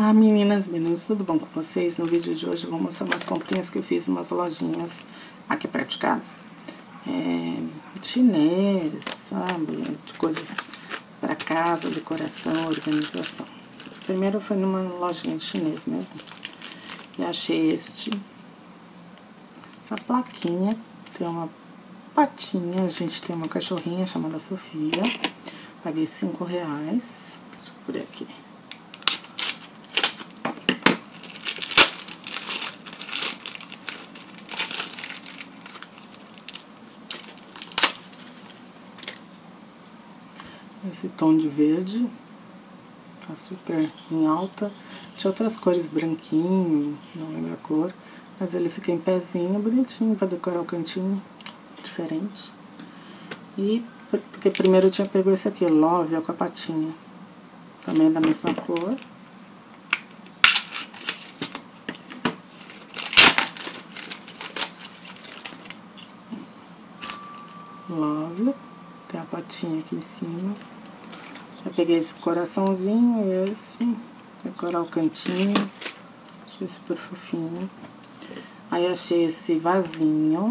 Olá meninas, meninos, tudo bom com vocês? No vídeo de hoje eu vou mostrar umas comprinhas que eu fiz em umas lojinhas aqui perto de casa. Chinês, sabe? De coisas para casa, decoração, organização. Primeiro foi numa lojinha de chinês mesmo. E achei essa plaquinha, tem uma patinha, a gente tem uma cachorrinha chamada Sofia. Paguei R$5. Deixa eu por aqui. Esse tom de verde tá super em alta. Tinha outras cores, branquinho, não lembro a cor, mas ele fica em pezinho, bonitinho para decorar o cantinho, diferente. E porque primeiro eu tinha pego esse aqui, Love, ó, com a patinha, também da mesma cor. Love, tem a patinha aqui em cima. Eu peguei esse coraçãozinho e esse, decorar o cantinho, achei super fofinho. Aí achei esse vasinho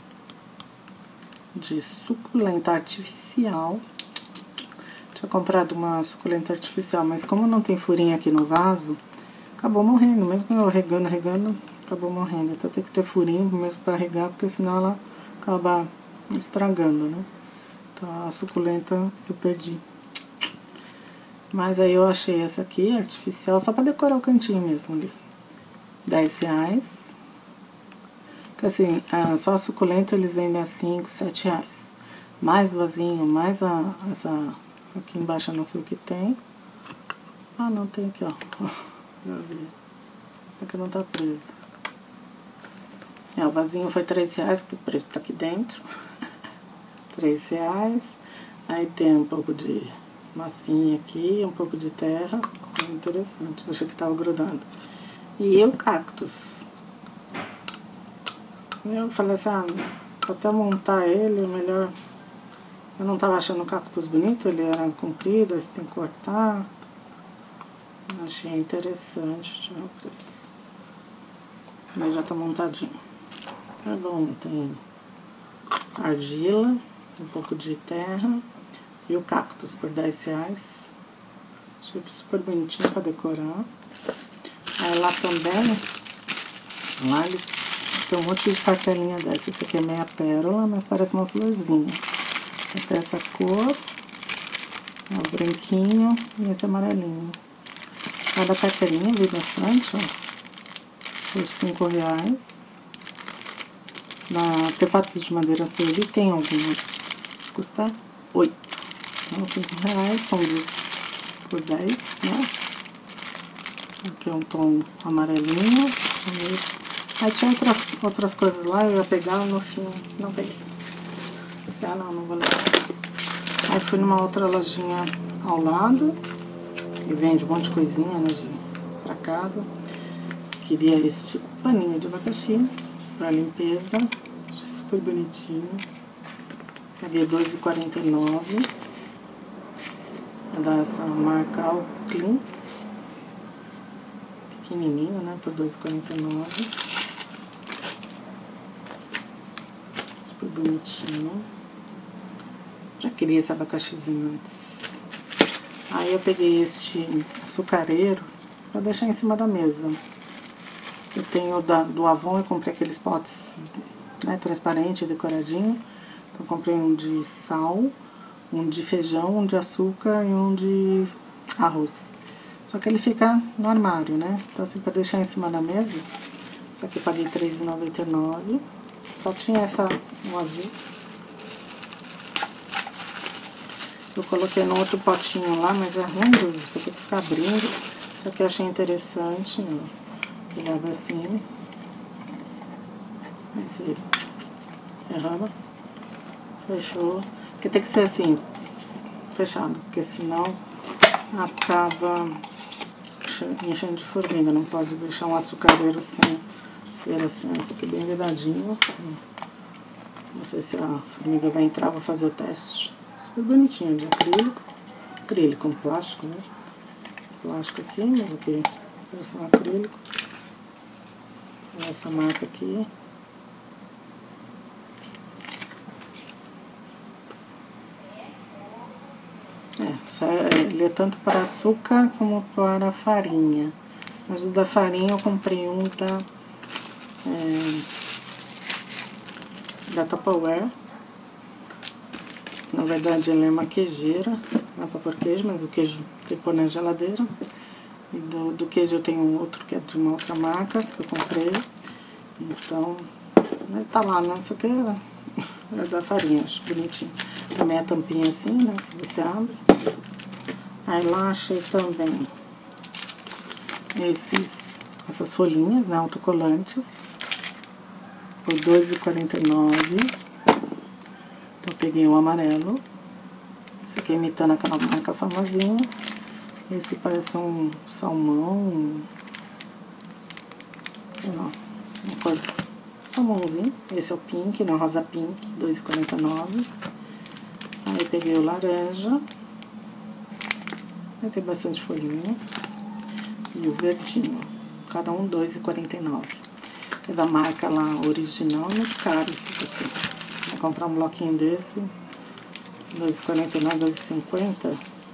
de suculenta artificial. Tinha comprado uma suculenta artificial, mas como não tem furinho aqui no vaso, acabou morrendo. Mesmo eu regando, acabou morrendo. Então tem que ter furinho mesmo para regar, porque senão ela acaba estragando, né? Então a suculenta eu perdi. Mas aí eu achei essa aqui, artificial, só pra decorar o cantinho mesmo ali. R$10. Porque assim, só a suculenta eles vendem a R$5, R$7. Mais vasinho, mais essa... Aqui embaixo eu não sei o que tem. Ah, não, tem aqui, ó. Já vi. Aqui não tá preso. O vasinho foi R$3, porque o preço tá aqui dentro. R$3. Aí tem um pouco de massinha aqui, um pouco de terra. É interessante, eu achei que tava grudando. E o cactus. Eu falei assim, pra até montar ele, é melhor... Eu não tava achando o cactus bonito, ele era comprido, aí você tem que cortar. Eu achei interessante, deixa eu ver o preço. Mas já tá montadinho. Tá bom, tem argila, um pouco de terra e o cactus por R$10. Achei super bonitinho pra decorar. Aí lá também, lá eles tem um monte de cartelinha dessa. Esse aqui é meia pérola, mas parece uma florzinha. Tem essa cor, o branquinho e esse amarelinho. Cada cartelinha veio bastante, ó, por R$5. Na Artefatos de Madeira Sueli tem algumas. Custa 8. Então, R$5 são 2 por 10, né? Aqui é um tom amarelinho. Aí tinha outras coisas lá, eu ia pegar, no fim não peguei. Ah, não vou levar. Aí fui numa outra lojinha ao lado, que vende um monte de coisinha, né, pra casa. Queria esse tipo de paninho de abacaxi pra limpeza, super bonitinho. Paguei R$2,49. É dessa marca Clean, pequenininho, né, por R$2,49. Super bonitinho. Já queria esse abacaxizinho antes. Aí eu peguei este açucareiro pra deixar em cima da mesa. Eu tenho do Avon, eu comprei aqueles potes, né, transparente, decoradinho. Então comprei um de sal, um de feijão, um de açúcar e um de arroz. Só que ele fica no armário, né? Então assim, pra deixar em cima da mesa, esse aqui eu paguei R$3,99. Só tinha um azul. Eu coloquei no outro potinho lá, mas é ruim, você tem que ficar abrindo. Isso aqui eu achei interessante, ó. Que leva assim. Esse aí. Errando. Fechou. Porque tem que ser assim, fechado, porque senão acaba enchendo de formiga. Não pode deixar um açucareiro sem ser assim. Esse aqui é bem vedadinho. Não sei se a formiga vai entrar, vou fazer o teste. Super bonitinho, de acrílico com plástico, né? Plástico aqui, mas aqui versão acrílico. Essa marca aqui. Ele é tanto para açúcar como para farinha. Mas o da farinha eu comprei um da Tupperware. Na verdade ele é uma queijeira, não é para pôr queijo, mas o queijo tem que pôr na geladeira. E do queijo eu tenho outro que é de uma outra marca que eu comprei. Então, mas tá lá, né? Isso aqui é da farinha, acho bonitinho. Também a tampinha assim, né? Que você abre. Aí lá achei também essas folhinhas, né? Autocolantes. Por R$2,49. Então eu peguei o amarelo. Esse aqui é imitando aquela marca famosinha. Esse parece um salmão. Sei lá, uma cor salmãozinho. Esse é o pink, não, rosa pink, R$2,49. Aí peguei o laranja. Aí tem bastante folhinha. E o verdinho. Cada um R$2,49. É da marca lá original, muito caro esse aqui. Vou comprar um bloquinho desse. R$2,49, R$2,50.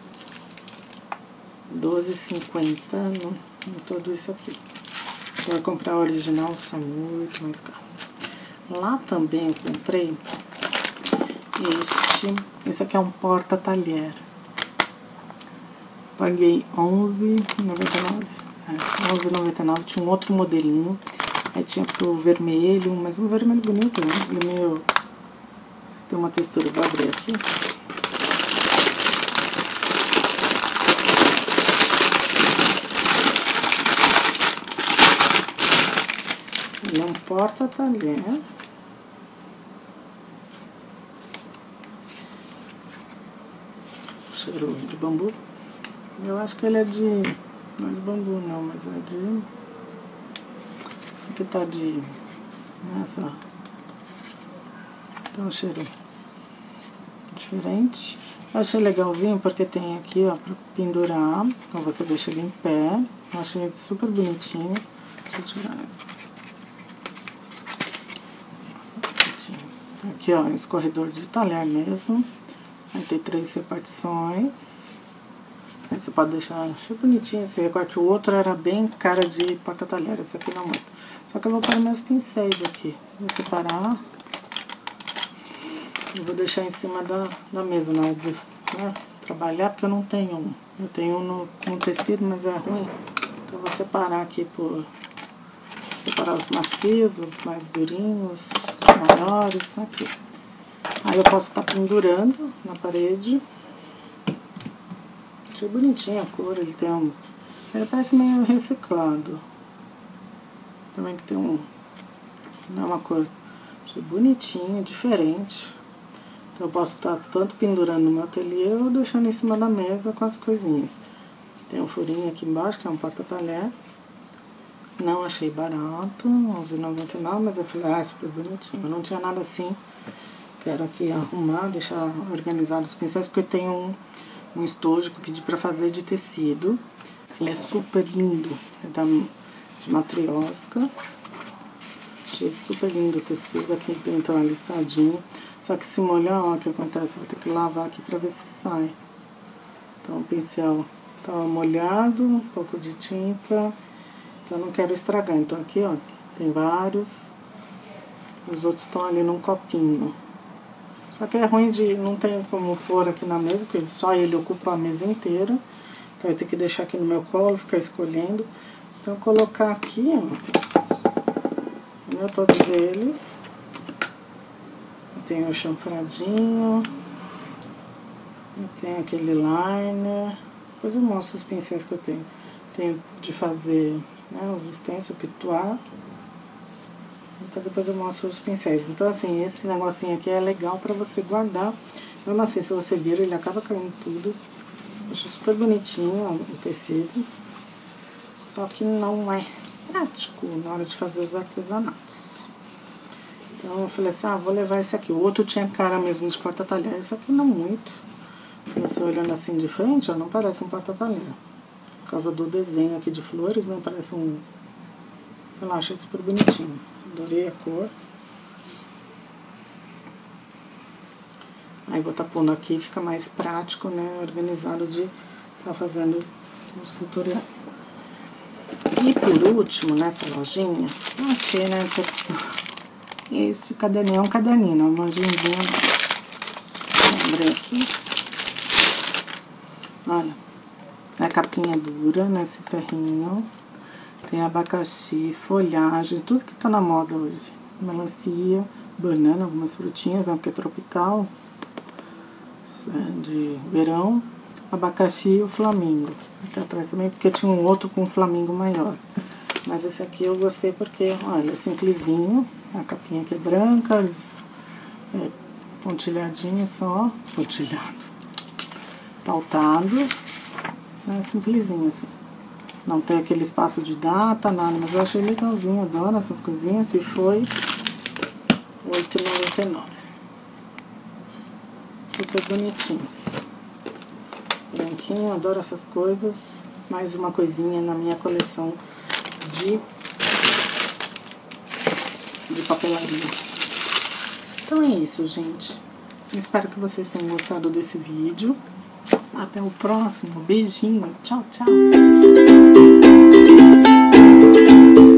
R$12,50 em tudo isso aqui. Se for comprar o original, está muito mais caro. Lá também eu comprei esse aqui é um porta-talher. Paguei R$11,99. R$11,99. Tinha um outro modelinho. Aí tinha pro vermelho, mas um vermelho bonito, né? Ele meio... tem uma textura, vou abrir aqui. Ele é um porta-talher. Cheiro de bambu. Eu acho que ele é de... não é de bambu não, mas é de... aqui tá de... nessa... tem um cheiro diferente. Eu achei legalzinho porque tem aqui, ó, pra pendurar. Então você deixa ele em pé. Eu achei ele super bonitinho. Deixa eu tirar isso. Aqui, ó, um escorredor de talher mesmo. Aí tem 3 repartições. Aí você pode deixar, achei bonitinho esse recorte. O outro era bem cara de porta-talher, esse aqui não muito. Só que eu vou pôr meus pincéis aqui. Vou separar. Eu vou deixar em cima da mesa na hora de, né, trabalhar, porque eu não tenho um. Eu tenho um no tecido, mas é ruim. Então eu vou separar aqui por... separar os macios, os mais durinhos, os maiores, aqui. Aí eu posso estar pendurando na parede. Achei bonitinha a cor, ele tem um... ele parece meio reciclado. Também que tem um... não é uma cor... achei bonitinho, diferente. Então eu posso estar tanto pendurando no meu ateliê ou deixando em cima da mesa com as coisinhas. Tem um furinho aqui embaixo, que é um porta-talher. Não achei barato, R$11,99, mas eu falei, super bonitinho. Eu não tinha nada assim. Quero aqui arrumar, deixar organizado os pincéis, porque tem um estojo que eu pedi pra fazer de tecido. Ele é super lindo, é de matriosca. Achei super lindo o tecido, aqui então é listradinho. Só que se molhar, ó, o que acontece? Vou ter que lavar aqui pra ver se sai. Então o pincel tava molhado, um pouco de tinta. Então eu não quero estragar. Então aqui, ó, tem vários. Os outros estão ali num copinho. Só que é ruim de... não tem como pôr aqui na mesa, porque só ele ocupa a mesa inteira. Então eu tenho que deixar aqui no meu colo, ficar escolhendo. Então eu colocar aqui, ó, todos eles. Eu tenho o chanfradinho. Eu tenho aquele liner. Depois eu mostro os pincéis que eu tenho. Tenho de fazer, né, os stencils, o pituar. Então depois eu mostro os pincéis. Então assim, esse negocinho aqui é legal pra você guardar. Mesmo assim, se você vira, ele acaba caindo tudo. Acho super bonitinho, ó, o tecido. Só que não é prático na hora de fazer os artesanatos. Então eu falei assim, vou levar esse aqui. O outro tinha cara mesmo de porta-talher. Esse aqui não muito. Você olhando assim de frente, ó, não parece um porta-talher. Por causa do desenho aqui de flores, né? Parece um... sei lá, achei super bonitinho. Adorei a cor. Aí vou estar pondo aqui, fica mais prático, né? Organizado de estar fazendo os tutoriais. E por último, nessa lojinha, eu achei, né? Esse caderninho é um caderninho, uma agendinha. Lembrei aqui. Olha, a capinha dura nesse ferrinho. Tem abacaxi, folhagem, tudo que tá na moda hoje. Melancia, banana, algumas frutinhas, né? Porque é tropical. De verão. Abacaxi e o flamingo. Aqui atrás também, porque tinha um outro com um flamingo maior. Mas esse aqui eu gostei porque, olha, é simplesinho. A capinha aqui é branca, pontilhadinho só. Pontilhado. Pautado. É simplesinho assim. Não tem aquele espaço de data, nada, mas eu achei legalzinho, adoro essas coisinhas. E foi R$ 8,99. Super bonitinho. Branquinho, adoro essas coisas. Mais uma coisinha na minha coleção de papelaria. Então é isso, gente. Espero que vocês tenham gostado desse vídeo. Até o próximo. Beijinho. Tchau, tchau.